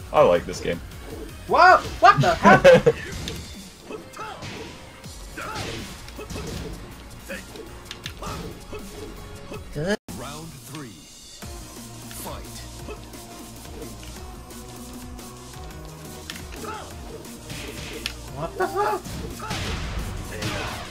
I like this game. Whoa! What the heck? Good. Round 3. Fight. What the fuck?